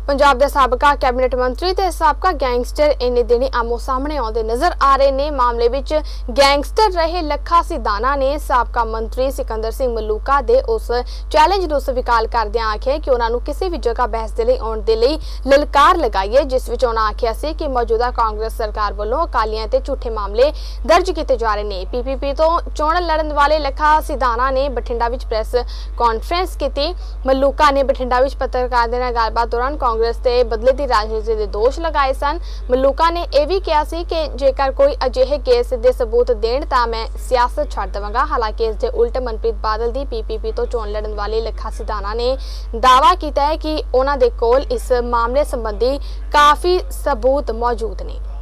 पंजाब के साबका कैबिनेट मंत्री ते साबका गैंगस्टर इन्ने दिनी आमो सामने आउंदे नजर आ रहे ने। मामले विच गैंगस्टर रहे लखा सिधाना ने साबका मंत्री सिकंदर सिंह मलूका दे उस चैलेंज नूं स्वीकार करदिआं आखिआ कि उन्हां नूं किसी भी जगह बहस दे लई आउण दे लई ललकार लगाई है, जिस विच उन्हां आखिआ सी कि मौजूदा कांग्रेस सरकार वल्लों अकालियां ते झूठे मामले दर्ज कीते जा रहे ने। पीपीपी तो चोण लड़न वाले लखा सिधाना ने बठिंडा विच प्रेस कॉन्फ्रेंस की। मलूका ने बठिंडा विच पत्रकारां दे नाल गलबात दौरान कांग्रेस ते बदले दी राजनीति दे दोष लगाए सन। मलूका ने यह भी कहा सी कि जेकर कोई अजिहे केस दे सबूत देण तां मैं सियासत छड्ड देवांगा। हालांकि इस दे उल्ट मनप्रीत बादल दी पीपीपी तो चोण लड़न वाले लखा सिधाना ने दावा किया है कि उन्हां दे कोल इस मामले संबंधी काफ़ी सबूत मौजूद ने।